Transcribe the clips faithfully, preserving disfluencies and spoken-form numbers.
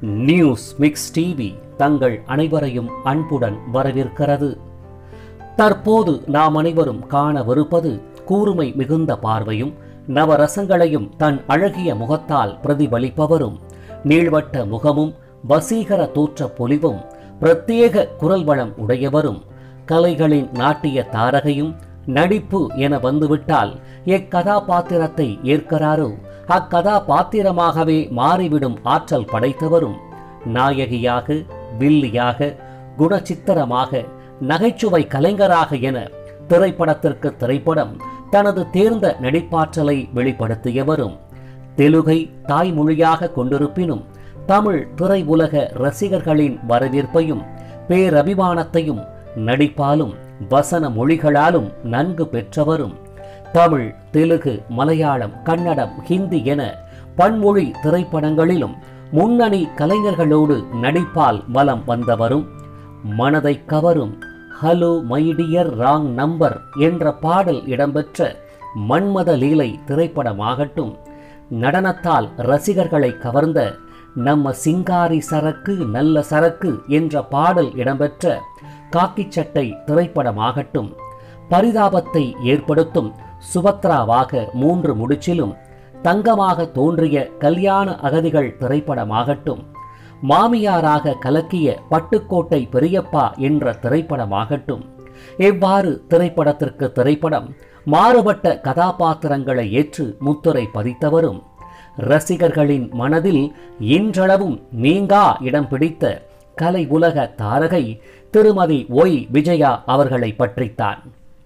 News mix TV தங்கள் அனைவரையும் அன்புடன் வரவேற்கிறது. தற்போது நாம் அனைவரும் காணவிருப்பது கூர்மை மிகுந்த பார்வையும் நவரசங்களையும் தன் அழகிய முகத்தால் பிரதிபலிப்பவரும், நீள்வட்ட முகமும் வசீகர தோற்ற பொலிவும் பிரத்யேக குரல் வளம் உடையவரும், கலைகளின் நாட்டிய தாரகையும், நடிப்பு என வந்துவிட்டால் எக்கதாபாத்திரத்தை ஏற்கிறாரோ அக்கதாபாத்திரமாகவே மாறிவிடும் ஆற்றல் படைத்தவரும், நாயகியாக, வில்லியாக, குணச்சித்திரமாக, நகைச்சுவை கலைஞராக என திரைப்படத்திற்கு திரைப்படம் தனது தேர்ந்த நடிப்பாற்றலை வெளிப்படுத்தியவரும், தெலுங்கை தாய்மொழியாக கொண்டிருப்பினும் தமிழ் திரை உலக ரசிகர்களின் வரவேற்பையும் பேரபிமானத்தையும் நடிப்பாலும் வசன மொழிகளாலும் நன்கு பெற்றவரும், தமிழ், தெலுங்கு, மலையாளம், கன்னடம், ஹிந்தி என பன்மொழி திரைப்படங்களிலும் முன்னணி கலைஞர்களோடு நடிப்பால் வலம் வந்தவரும், மனதை கவரும் hello my dear wrong number என்ற பாடல் இடம்பெற்ற மன்மத லீலை திரைப்படமாகட்டும், நடனத்தால் ரசிகர்களை கவர்ந்த நம்ம சிங்காரி சரக்கு நல்ல சரக்கு என்ற பாடல் இடம்பெற்ற காக்கி சட்டை திரைப்படமாகட்டும், பரிதாபத்தை ஏற்படுத்தும் சுபத்ராவாக மூன்று முடிச்சிலும் தங்கமாக தோன்றிய கல்யாண அகதிகள் திரைப்படமாகட்டும், மாமியாராக கலக்கிய பட்டுக்கோட்டை பெரியப்பா என்ற திரைப்படமாகட்டும், இவ்வாறு திரைப்படத்திற்கு திரைப்படம் மாறுபட்ட கதாபாத்திரங்களை ஏற்று முத்திரை பதித்தவரும், ரசிகர்களின் மனதில் இன்றளவும் நீங்கா இடம் பிடித்த கலை உலக தாரகை திருமதி ஒய் விஜயா அவர்களை பற்றித்தான்.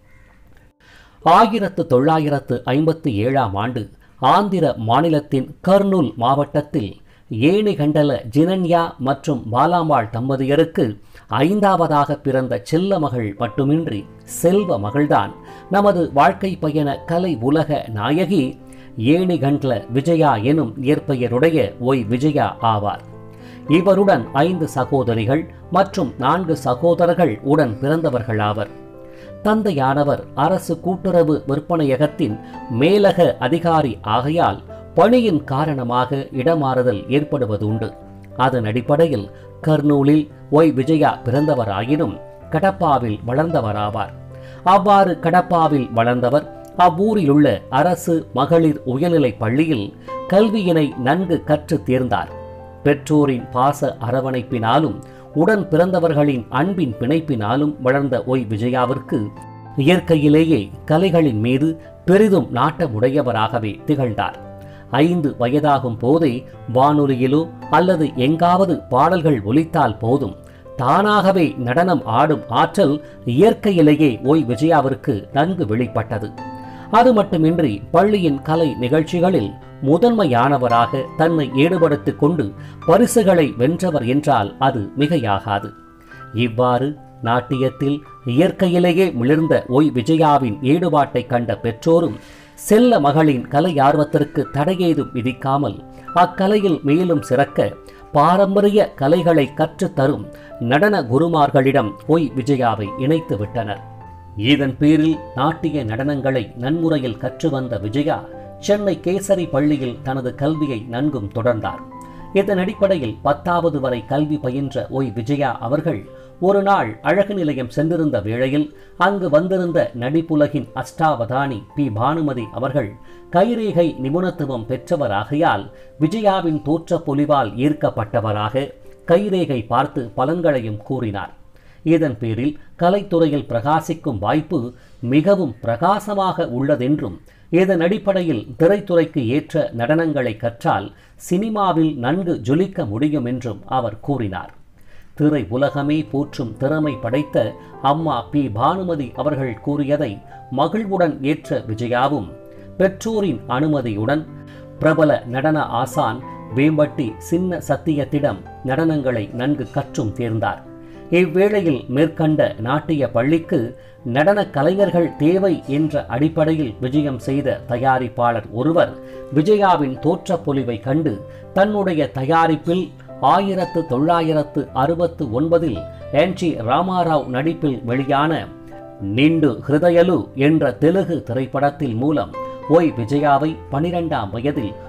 ஆயிரத்து தொள்ளாயிரத்து ஐம்பத்தி ஏழாம் ஆண்டு ஆந்திர மாநிலத்தின் கர்னூல் மாவட்டத்தில் ஏணிகண்டல ஜினன்யா மற்றும் பாலாம்பாள் தம்பதியருக்கு ஐந்தாவதாக பிறந்த செல்ல மகள் மட்டுமின்றி செல்வ மகள்தான் நமது வாழ்க்கை பயண கலை உலக நாயகி ஏணிகண்டல விஜயா எனும் இயற்பெயருடைய ஒய் விஜயா ஆவார். இவருடன் ஐந்து சகோதரிகள் மற்றும் நான்கு சகோதரர்கள் உடன் பிறந்தவர்களாவர். தந்தையானவர் அரசு கூட்டுறவு விற்பனையகத்தின் மேலக அதிகாரி ஆகையால் பணியின் காரணமாக இடமாறுதல் ஏற்படுவதுண்டு. அதன் அடிப்படையில் கர்னூலில் ஒய் விஜயா பிறந்தவராயினும் கடப்பாவில் வளர்ந்தவராவார். அவ்வாறு கடப்பாவில் வளர்ந்தவர் அவ்வூரிலுள்ள அரசு மகளிர் உயர்நிலைப் பள்ளியில் கல்வியினை நன்கு கற்று தேர்ந்தார். பெற்றோரின் பாச அரவணைப்பினாலும் உடன் பிறந்தவர்களின் அன்பின் பிணைப்பினாலும் வளர்ந்த ஒய் விஜயாவிற்கு இயற்கையிலேயே கலைகளின் மீது பெரிதும் நாட்டமுடையவராகவே திகழ்ந்தார். ஐந்து வயதாகும் போதே வானொலியிலோ அல்லது எங்காவது பாடல்கள் ஒலித்தால் போதும் தானாகவே நடனம் ஆடும் ஆற்றல் இயற்கையிலேயே ஒய் விஜயாவிற்கு நன்கு வெளிப்பட்டது. அது மட்டுமின்றி பள்ளியின் கலை நிகழ்ச்சிகளில் முதன்மையானவராக தன்னை ஈடுபடுத்திக் கொண்டு பரிசுகளை வென்றவர் என்றால் அது மிகையாகாது. இவ்வாறு நாட்டியத்தில் இயற்கையிலேயே மிளிர்ந்த ஒய் விஜயாவின் ஈடுபாட்டை கண்ட பெற்றோரும் செல்ல மகளின் கலை ஆர்வத்திற்கு தடையேதும் விதிக்காமல் அக்கலையில் மேலும் சிறக்க பாரம்பரிய கலைகளை கற்றுத்தரும் நடன குருமார்களிடம் ஒய் விஜயாவை இணைத்து விட்டனர். இதன் பேரில் நாட்டிய நடனங்களை நன்முறையில் கற்று வந்த விஜயா சென்னை கேசரி பள்ளியில் தனது கல்வியை நன்கும் தொடர்ந்தார். இதன் அடிப்படையில் பத்தாவது வரை கல்வி பயின்ற ஒய் விஜயா அவர்கள் ஒரு நாள் அழகு நிலையம் சென்றிருந்த வேளையில் அங்கு வந்திருந்த நடிப்புலகின் அஷ்டாவதானி பி பானுமதி அவர்கள் கைரேகை நிபுணத்துவம் பெற்றவராகையால் விஜயாவின் தோற்ற பொலிவால் ஈர்க்கப்பட்டவராக கைரேகை பார்த்து பலன்களையும் கூறினார். இதன் பேரில் கலைத்துறையில் பிரகாசிக்கும் வாய்ப்பு மிகவும் பிரகாசமாக உள்ளதென்றும் இதன் அடிப்படையில் திரைத்துறைக்கு ஏற்ற நடனங்களை கற்றால் சினிமாவில் நன்கு ஜொலிக்க முடியும் என்றும் அவர் கூறினார். திரை உலகமே போற்றும் திறமை படைத்த அம்மா பி பானுமதி அவர்கள் கூறியதை மகிழ்வுடன் ஏற்ற விஜயாவும் பெற்றோரின் அனுமதியுடன் பிரபல நடன ஆசான் வேம்பட்டி சின்ன சத்தியத்திடம் நடனங்களை நன்கு கற்றும் தேர்ந்தார். இவ்வேளையில் மேற்கண்ட நாட்டிய பள்ளிக்கு நடன கலைஞர்கள் தேவை என்ற அடிப்படையில் விஜயம் செய்த தயாரிப்பாளர் ஒருவர் விஜயாவின் தோற்ற பொலிவை கண்டு தன்னுடைய தயாரிப்பில் ஆயிரத்து தொள்ளாயிரத்து அறுபத்து ஒன்பதில் என் டி ராமாராவ் நடிப்பில் வெளியான நிண்டு ஹிருதயலு என்ற தெலுங்கு திரைப்படத்தில் மூலம் ஒய் விஜயாவை பனிரெண்டாம் வயதில்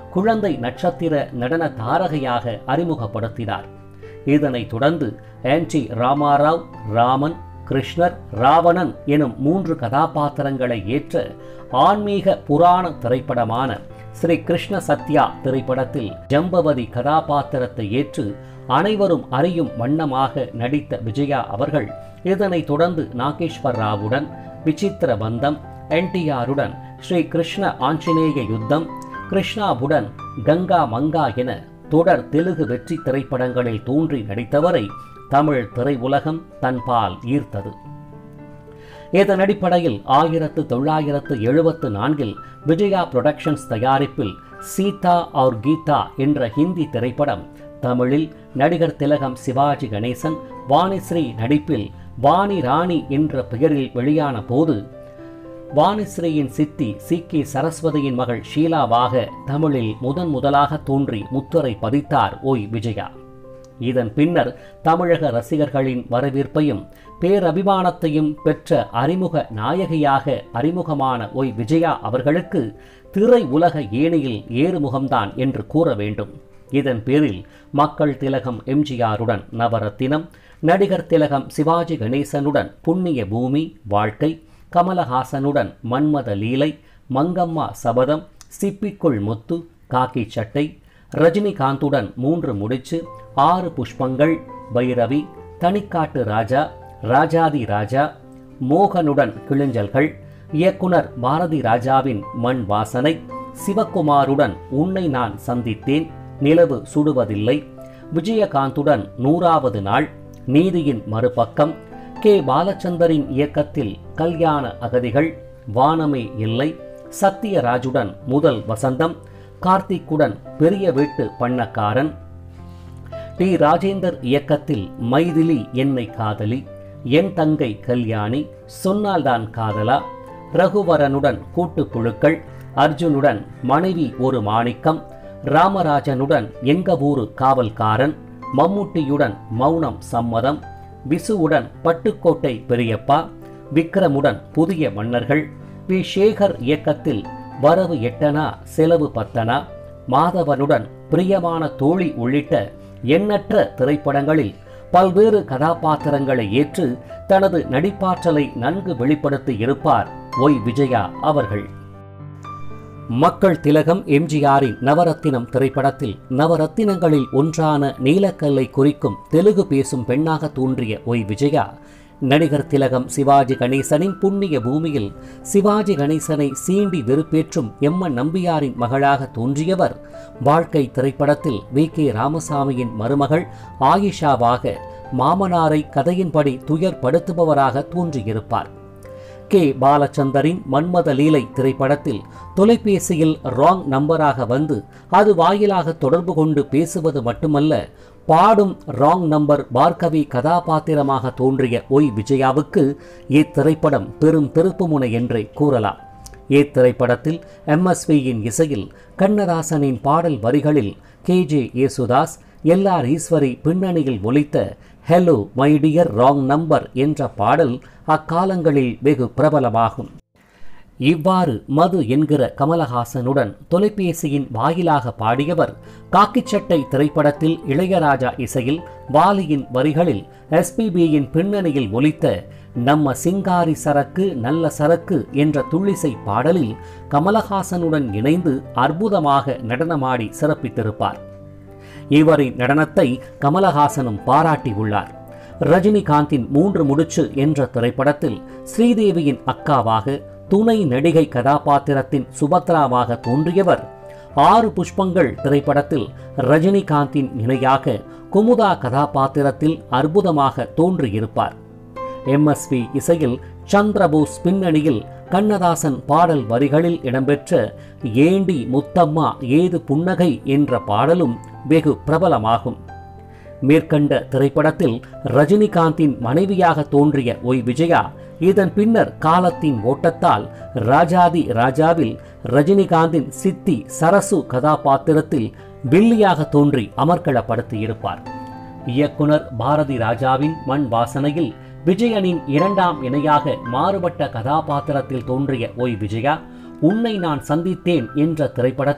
குழந்தை நட்சத்திர நடன தாரகையாக அறிமுகப்படுத்தினார். இதனைத் தொடர்ந்து ஆன்டி ராமாராவ், ராமன், கிருஷ்ணர், ராவணன் எனும் மூன்று கதாபாத்திரங்களை ஏற்ற ஆன்மீக புராண திரைப்படமான ஸ்ரீ கிருஷ்ண சத்யா திரைப்படத்தில் ஜம்பவதி கதாபாத்திரத்தை ஏற்று அனைவரும் அறியும் வண்ணமாக நடித்த விஜயா அவர்கள் இதனைத் தொடர்ந்து நாகேஸ்வர் ராவுடன் விசித்திர பந்தம், என் டி ஆருடன் ஸ்ரீ கிருஷ்ண ஆஞ்சநேய யுத்தம், கிருஷ்ணாவுடன் கங்கா மங்கா என தொடர் தெலுங்கு வெற்றி திரைப்படங்களில் தோன்றி நடித்தவரை தமிழ் திரையுலகம் தன்பால் ஈர்த்தது. இதன் அடிப்படையில் ஆயிரத்து தொள்ளாயிரத்து எழுபத்து நான்கில் விஜயா புரொடக்ஷன்ஸ் தயாரிப்பில் சீதா और கீதா என்ற ஹிந்தி திரைப்படம் தமிழில் நடிகர் திலகம் சிவாஜி கணேசன், வாணிஸ்ரீ நடிப்பில் வாணி ராணி என்ற பெயரில் வெளியான போது வாணிஸ்ரீயின் சித்தி சி கே சரஸ்வதியின் மகள் ஷீலாவாக தமிழில் முதன் முதலாக தோன்றி முத்திரை பதித்தார் ஒய் விஜயா. இதன் பின்னர் தமிழக ரசிகர்களின் வரவேற்பையும் பேரபிமானத்தையும் பெற்ற அறிமுக நாயகியாக அறிமுகமான ஒய் விஜயா அவர்களுக்கு திரை உலக ஏணியில் ஏறுமுகம்தான் என்று கூற வேண்டும். இதன் பேரில் மக்கள் திலகம் எம் ஜி ஆருடன் நவரத்தினம், நடிகர் திலகம் சிவாஜி கணேசனுடன் புண்ணிய பூமி, வாழ்க்கை, கமலஹாசனுடன் மன்மத லீலை, மங்கம்மா சபதம், சிப்பிக்குள் முத்து, காக்கி சட்டை, ரஜினிகாந்துடன் மூன்று முடிச்சு, ஆறு புஷ்பங்கள், பைரவி, தனிக்காட்டு ராஜா, ராஜாதி ராஜா, மோகனுடன் கிளிஞ்சல்கள், இயக்குனர் பாரதி ராஜாவின் மண் வாசனை, சிவகுமாருடன் உன்னை நான் சந்தித்தேன், நிலவு சுடுவதில்லை, விஜயகாந்துடன் நூறாவது நாள், நீதியின் மறுபக்கம், கே பாலச்சந்தரின் இயக்கத்தில் கல்யாண அகதிகள், வானமே இல்லை, சத்யராஜுடன் முதல் வசந்தம், கார்த்திக்குடன் பெரிய வீட்டு பண்ணக்காரன், டி ராஜேந்தர் இயக்கத்தில் மைதிலி என்னை காதலி, என் தங்கை கல்யாணி, சொன்னால்தான் காதலா, ரகுவரனுடன் கூட்டுப்புழுக்கள், அர்ஜுனுடன் மனைவி ஒரு மாணிக்கம், ராமராஜனுடன் எங்க ஊரு காவல்காரன், மம்முட்டியுடன் மௌனம் சம்மதம், விசுவுடன் பட்டுக்கோட்டை பெரியப்பா, விக்ரமுடன் புதிய மன்னர்கள், வி சேகர் இயக்கத்தில் வரவு எட்டனா செலவு பத்தனா, மாதவனுடன் பிரியமான தோழி உள்ளிட்ட எண்ணற்ற திரைப்படங்களில் பல்வேறு கதாபாத்திரங்களை ஏற்று தனது நடிப்பாற்றலை நன்கு வெளிப்படுத்தி இருப்பார் ஒய் விஜயா அவர்கள். மக்கள் திலகம் எம் ஜி ஆரின் நவரத்தினம் திரைப்படத்தில் நவரத்தினங்களில் ஒன்றான நீலக்கல்லை குறிக்கும் தெலுங்கு பேசும் பெண்ணாக தோன்றிய ஒய் விஜயா நடிகர் திலகம் சிவாஜி கணேசனின் புண்ணிய பூமியில் சிவாஜி கணேசனை சீண்டி வெறுப்பேற்றும் எம்மன் நம்பியாரின் மகளாக தோன்றியவர் வாழ்க்கை திரைப்படத்தில் வி கே ராமசாமியின் மருமகள் ஆயிஷாவாக மாமனாரை கதையின்படி துயர்படுத்துபவராக தோன்றியிருப்பார். கே பாலச்சந்தரின் மன்மத லீலை திரைப்படத்தில் தொலைபேசியில் ராங் நம்பராக வந்து அது வாயிலாக தொடர்பு கொண்டு பேசுவது மட்டுமல்ல, பாடும் ராங் நம்பர் பார்கவி கதாபாத்திரமாக தோன்றிய ஒய் விஜயாவுக்கு இத்திரைப்படம் பெரும் திருப்புமுனை என்றே கூறலாம். இத்திரைப்படத்தில் எம் எஸ் வியின் இசையில் கண்ணதாசனின் பாடல் வரிகளில் K J Yesudas, L R Eswari பின்னணியில் ஒலித்த hello my dear wrong number என்ற பாடல் அக்காலங்களில் வெகு பிரபலமாகும். இவ்வாறு மது என்கிற கமலஹாசனுடன் தொலைபேசியின் வாயிலாக பாடியவர் காக்கிச்சட்டை திரைப்படத்தில் இளையராஜா இசையில் வாலியின் வரிகளில் எஸ் பி பியின் பின்னணியில் ஒலித்த நம்ம சிங்காரி சரக்கு நல்ல சரக்கு என்ற துள்ளிசை பாடலில் கமலஹாசனுடன் இணைந்து அற்புதமாக நடனமாடி சிறப்பித்திருப்பார். இவரின் நடனத்தை கமலஹாசனும் பாராட்டியுள்ளார். ரஜினிகாந்தின் மூன்று முடிச்சு என்ற திரைப்படத்தில் ஸ்ரீதேவியின் அக்காவாக துணை நடிகை கதாபாத்திரத்தின் சுபத்ராவாக தோன்றியவர் ஆறு புஷ்பங்கள் திரைப்படத்தில் ரஜினிகாந்தின் இணையாக குமுதா கதாபாத்திரத்தில் அற்புதமாக தோன்றியிருப்பார். எம் எஸ் வி இசையில் சந்திரபோஸ் பின்னணியில் கண்ணதாசன் பாடல் வரிகளில் இடம்பெற்ற ஏண்டி முத்தம்மா ஏது புன்னகை என்ற பாடலும் வெகு பிரபலமாகும். மேற்கண்ட திரைப்படத்தில் ரஜினிகாந்தின் மனைவியாக தோன்றிய ஒய் விஜயா இதன் பின்னர் காலத்தின் ஓட்டத்தால் ராஜாதி ராஜாவில் ரஜினிகாந்தின் சித்தி சரசு கதாபாத்திரத்தில் வில்லியாக தோன்றி அமர்க்களப்படுத்தியிருப்பார். இயக்குனர் பாரதி ராஜாவின் மண் வாசனையில் விஜயனின் இரண்டாம் இணையாக மாறுபட்ட கதாபாத்திரத்தில் தோன்றிய ஒய் விஜயா உன்னை நான் சந்தித்தேன் என்ற திரைப்படத்தில்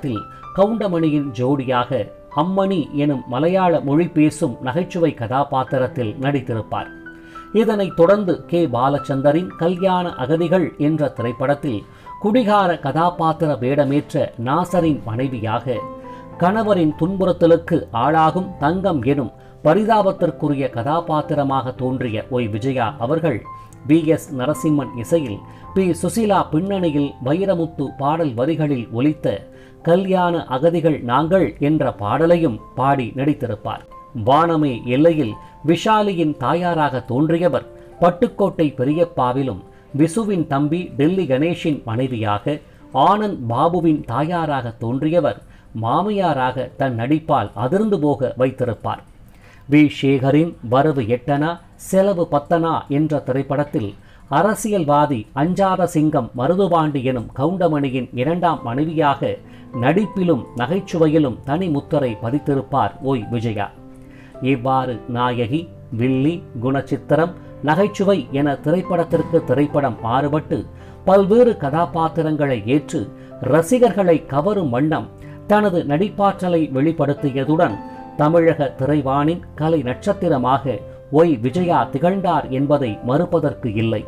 கவுண்டமணியின் ஜோடியாக அம்மணி எனும் மலையாள மொழி பேசும் நகைச்சுவை கதாபாத்திரத்தில் நடித்திருப்பார். இதனைத் தொடர்ந்து கே பாலச்சந்தரின் கல்யாண அகதிகள் என்ற திரைப்படத்தில் குடிகார கதாபாத்திர வேடமேற்ற நாசரின் மனைவியாக, கணவரின் துன்புறுத்தலுக்கு ஆளாகும் தங்கம் எனும் பரிதாபத்திற்குரிய கதாபாத்திரமாக தோன்றிய ஒய் விஜயா அவர்கள் வி எஸ் நரசிம்மன் இசையில் பி சுசீலா பின்னணியில் வைரமுத்து பாடல் வரிகளில் ஒலித்த கல்யாண அகதிகள் நாங்கள் என்ற பாடலையும் பாடி நடித்திருப்பார். வானமே எல்லையில் விஷாலியின் தாயாராக தோன்றியவர் பட்டுக்கோட்டை பெரியப்பாவிலும், விசுவின் தம்பி டெல்லி கணேஷின் மனைவியாக, ஆனந்த் பாபுவின் தாயாராக தோன்றியவர் மாமியாராக தன் நடிப்பால் அதிர்ந்து போக வைத்திருப்பார். வி சேகரின் வரவு எட்டனா செலவு பத்தனா என்ற திரைப்படத்தில் அரசியல்வாதி அஞ்சாத சிங்கம் மருதுபாண்டி எனும் கவுண்டமணியின் இரண்டாம் மனைவியாக நடிப்பிலும் நகைச்சுவையிலும் தனி முத்திரை பதித்திருப்பார் ஒய் விஜயா. இவ்வாறு நாயகி, வில்லி, குணச்சித்திரம், நகைச்சுவை என திரைப்படத்திற்கு திரைப்படம் மாறுபட்டு பல்வேறு கதாபாத்திரங்களை ஏற்று ரசிகர்களை கவரும் வண்ணம் தனது நடிப்பாற்றலை வெளிப்படுத்தியதுடன் தமிழக திரைவானின் கலை நட்சத்திரமாக ஒய் விஜயா திகழ்ந்தார் என்பதை மறுப்பதற்கு இல்லை.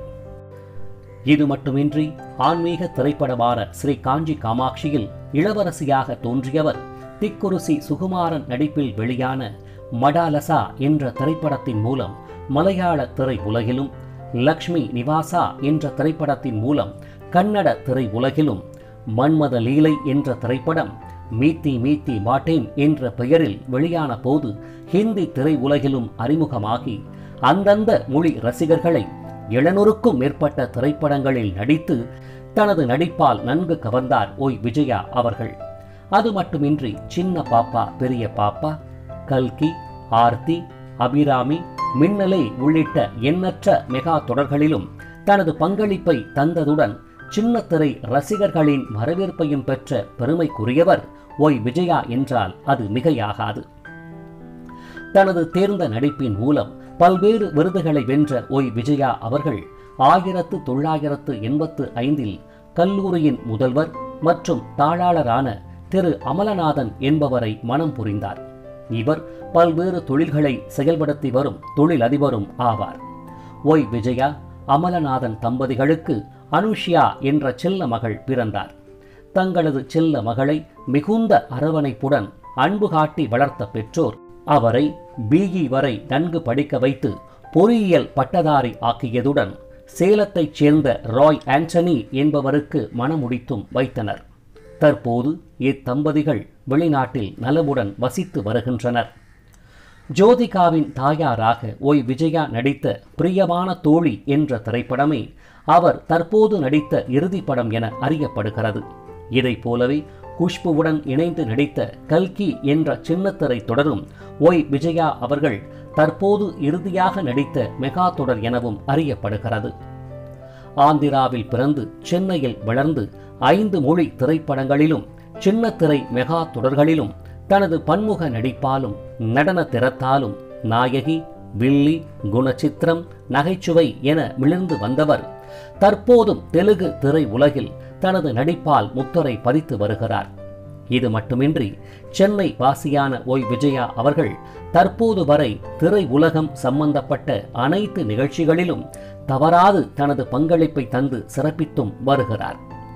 இது மட்டுமின்றி ஆன்மீக திரைப்படமான ஸ்ரீ காஞ்சி காமாட்சியில் இளவரசியாக தோன்றியவர் திக்குருசி சுகுமாரன் நடிப்பில் வெளியான மடாலசா என்ற திரைப்படத்தின் மூலம் மலையாள திரை உலகிலும், லக்ஷ்மி நிவாசா என்ற திரைப்படத்தின் மூலம் கன்னட திரை உலகிலும், மன்மத லீலை என்ற திரைப்படம் மீத்தி மீத்தி மாட்டேன் என்ற பெயரில் வெளியான போது ஹிந்தி திரை உலகிலும் அறிமுகமாகி அந்தந்த மொழி ரசிகர்களை எழுநூறுக்கும் மேற்பட்ட திரைப்படங்களில் நடித்து தனது நடிப்பால் நன்கு கவர்ந்தார் ஒய் விஜயா அவர்கள். அது மட்டுமின்றி சின்ன பாப்பா பெரிய பாப்பா, கல்கி, ஆர்த்தி, அபிராமி, மின்னலை உள்ளிட்ட எண்ணற்ற மெகா தொடர்களிலும் தனது பங்களிப்பை தந்ததுடன் சின்னத்திரை ரசிகர்களின் வரவேற்பையும் பெற்ற பெருமைக்குரியவர் ஒய் விஜயா என்றால் அது மிகையாகாது. தனது தேர்ந்த நடிப்பின் மூலம் பல்வேறு விருதுகளை வென்ற ஒய் விஜயா அவர்கள் ஆயிரத்து தொள்ளாயிரத்து எண்பத்து ஐந்தில் கல்லூரியின் முதல்வர் மற்றும் தாளாளரான திரு அமலநாதன் என்பவரை மனம் புரிந்தார். இவர் பல்வேறு தொழில்களை செயல்படுத்தி வரும் தொழிலதிபரும் ஆவார். ஒய் விஜயா அமலநாதன் தம்பதிகளுக்கு அனுஷ்யா என்ற செல்ல மகள் பிறந்தார். தங்களது செல்ல மகளை மிகுந்த அரவணைப்புடன் அன்பு காட்டி வளர்த்த பெற்றோர் அவரை பிஇ வரை நன்கு படிக்க வைத்து பொறியியல் பட்டதாரி ஆக்கியதுடன் சேலத்தைச் சேர்ந்த ராய் ஆண்டனி என்பவருக்கு மணமுடித்தும் வைத்தனர். தற்போது இத்தம்பதிகள் வெளிநாட்டில் நலமுடன் வசித்து வருகின்றனர். ஜோதிகாவின் தாயாராக ஒய் விஜயா நடித்த பிரியமான தோழி என்ற திரைப்படமே அவர் தற்போது நடித்த இறுதி படம் என அறியப்படுகிறது. இதை போலவே குஷ்புவுடன் இணைந்து நடித்த கல்கி என்ற சின்னத்திரை தொடரும் ஒய் விஜயா அவர்கள் தற்போது இறுதியாக நடித்த மெகா தொடர் எனவும் அறியப்படுகிறது. ஆந்திராவில் பிறந்து சென்னையில் வளர்ந்து ஐந்து மொழி திரைப்படங்களிலும் சின்னத்திரை மெகா தொடர்களிலும் தனது பன்முக நடிப்பாலும் நடன திறத்தாலும் நாயகி, வில்லி, குணச்சித்திரம், நகைச்சுவை என மிளிர்ந்து வந்தவர் தற்போதும் தெலுங்கு திரை உலகில் தனது நடிப்பால் முத்திரை பதித்து வருகிறார். இது மட்டுமின்றி சென்னை வாசியான ஒய் விஜயா அவர்கள் தற்போது வரை திரை உலகம் சம்பந்தப்பட்ட அனைத்து நிகழ்ச்சிகளிலும் தவறாது தனது பங்களிப்பை தந்து சிறப்பித்தும் வருகிறார்.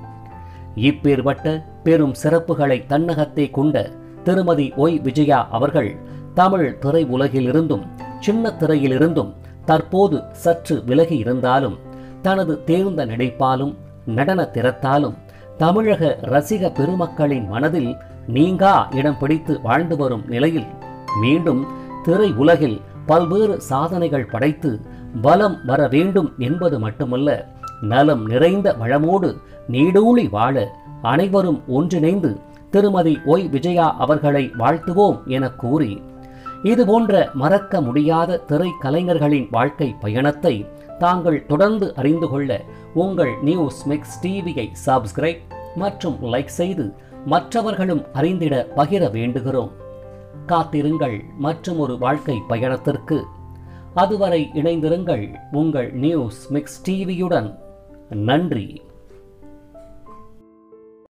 இப்பேற்பட்ட பெரும் சிறப்புகளை தன்னகத்தே கொண்ட திருமதி ஒய் விஜயா அவர்கள் தமிழ் திரை உலகிலிருந்தும் சின்ன திரையிலிருந்தும் தற்போது சற்று விலகி இருந்தாலும் தனது தேர்ந்த நடிப்பாலும் நடன திறத்தாலும் தமிழக ரசிக பெருமக்களின் மனதில் நீங்கா இடம் பிடித்து வாழ்ந்து வரும் நிலையில் மீண்டும் திரை உலகில் பல்வேறு சாதனைகள் படைத்து வலம் வர வேண்டும் என்பது மட்டுமல்ல, நலம் நிறைந்த வளமோடு நீடூழி வாழ அனைவரும் ஒன்றிணைந்து திருமதி ஒய் விஜயா அவர்களை வாழ்த்துவோம் என கூறி, இதுபோன்ற மறக்க முடியாத திரைக்கலைஞர்களின் வாழ்க்கை பயணத்தை தாங்கள் தொடர்ந்து அறிந்து கொள்ள உங்கள் நியூஸ் மிக்ஸ் டிவியை சப்ஸ்கிரைப் மற்றும் லைக் செய்து மற்றவர்களும் அறிந்திட பகிர வேண்டுகிறோம். காத்திருங்கள் மற்றும் ஒரு வாழ்க்கை பயணத்திற்கு. அதுவரை இணைந்திருங்கள் உங்கள் நியூஸ் மிக்ஸ் டிவியுடன். நன்றி.